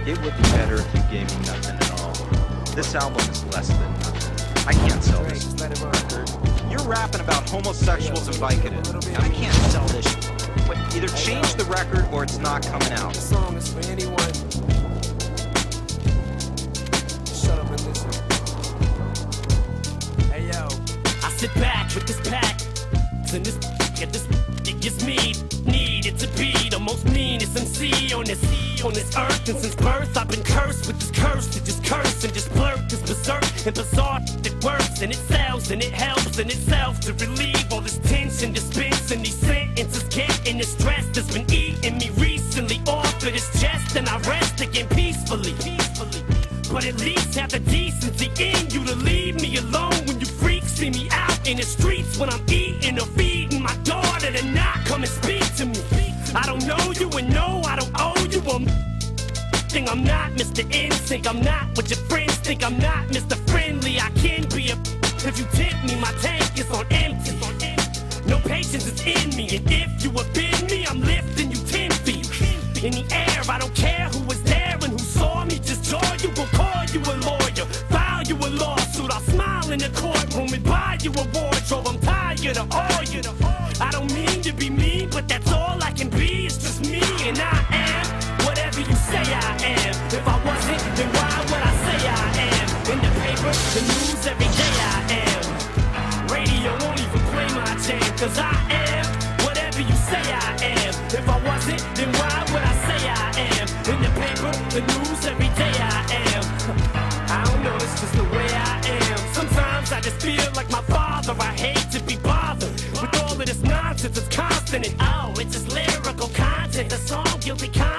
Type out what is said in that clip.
It would be better if you gave me nothing at all. This album is less than nothing. I can't sell this record. You're rapping about homosexuals and Vicodin, and I can't sell this shit. Wait, either change the record or it's not coming out. The song is for anyone. Shut up and listen. Hey yo, I sit back with this pack, and this it gives me needed to be the most meanest MC on this earth. And since birth I've been cursed with this curse to just curse and just blurt this berserk and bizarre that works, and it sells and it helps in itself to relieve all this tension, dispensing these sentences, getting the stress that's been eating me recently off of this chest, and I rest again peacefully. But at least have the decency in you to leave me alone when you freaks see me out in the streets when I'm eating or feeding my daughter to not come and speak to me. I don't know you and no, I don't owe you I'm not Mr. Instinct, I'm not what your friends think. I'm not Mr. Friendly, I can be a if you tempt me, my tank is on empty. No patience is in me, and if you offend me, I'm lifting you 10 feet in the air. I don't care who was there and who saw me, just joy you will call you a lawyer, file you a lawsuit. I'll smile in the courtroom and buy you a wardrobe. I'm tired of all you. I don't mean to be mean, but that's all I can be. It's just me, and I am whatever you say I am. If I wasn't, then why would I say I am? In the paper, the news, every day I am. Radio won't even play my jam, cause I am whatever you say I am. If I wasn't, then why would I say I am? In the paper, the news, every day I am. I don't know, it's just the way I am. Sometimes I just feel like my father. I hate to be bothered with all of this nonsense. It's constant and oh, it's just lyrical content. The song guilty conscience.